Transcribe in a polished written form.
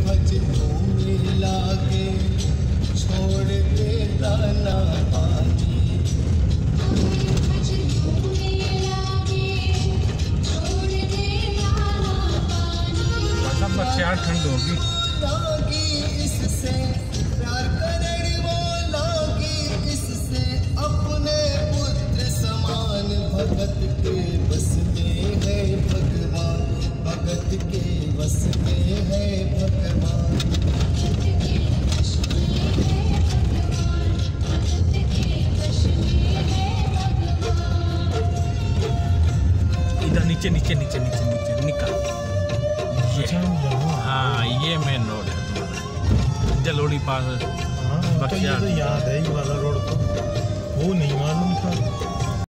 भजनों में लागे छोड़ दे दाना पानी। हमें भजनों में लागे छोड़ दे दाना पानी। मतलब बच्चा ठंड होगी लागी इससे प्यार करने वो लागी इससे अपने पुत्र समान। भगत के बस में है भगवान, भगत के बस में है भगवान। भगत के बस में है भगवान, भगत के बस में है भगवान। इधर नीचे नीचे नीचे नीचे नीचे निकल। हाँ ये मेन रोड है तुम्हारा जलोड़ी पास। हाँ तो ये तो याद है ये वाला रोड तो वो नहीं मालूम था।